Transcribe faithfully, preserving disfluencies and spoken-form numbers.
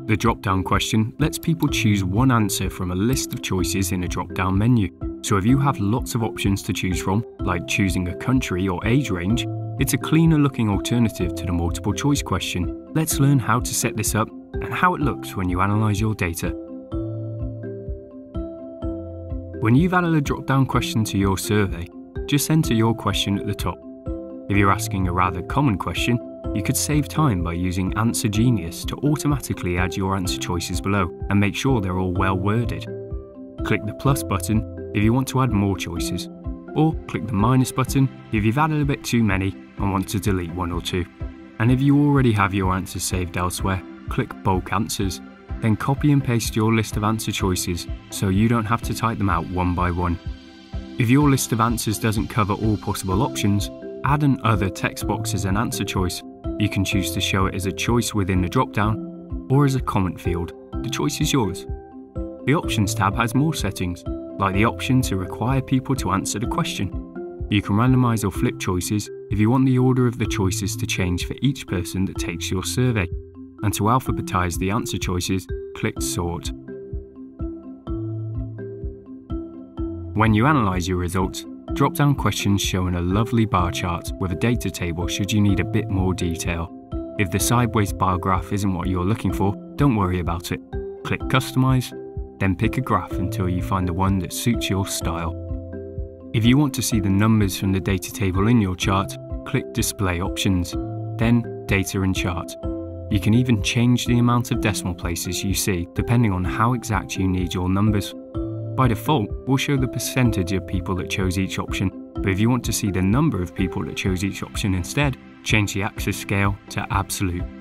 The drop-down question lets people choose one answer from a list of choices in a drop-down menu. So if you have lots of options to choose from, like choosing a country or age range, it's a cleaner looking alternative to the multiple choice question. Let's learn how to set this up and how it looks when you analyse your data. When you've added a drop-down question to your survey, just enter your question at the top. If you're asking a rather common question, you could save time by using Answer Genius to automatically add your answer choices below and make sure they're all well worded. Click the plus button if you want to add more choices, or click the minus button if you've added a bit too many and want to delete one or two. And if you already have your answers saved elsewhere, click Bulk Answers. Then copy and paste your list of answer choices so you don't have to type them out one by one. If your list of answers doesn't cover all possible options, add an Other text box as an answer choice. You can choose to show it as a choice within the drop-down or as a comment field. The choice is yours. The Options tab has more settings, like the option to require people to answer the question. You can randomise or flip choices if you want the order of the choices to change for each person that takes your survey. And to alphabetise the answer choices, click Sort. When you analyse your results, drop-down questions show in a lovely bar chart with a data table should you need a bit more detail. If the sideways bar graph isn't what you're looking for, don't worry about it. Click Customise, then pick a graph until you find the one that suits your style. If you want to see the numbers from the data table in your chart, click Display Options, then Data and Chart. You can even change the amount of decimal places you see depending on how exact you need your numbers. By default, we'll show the percentage of people that chose each option, but if you want to see the number of people that chose each option instead, change the axis scale to absolute.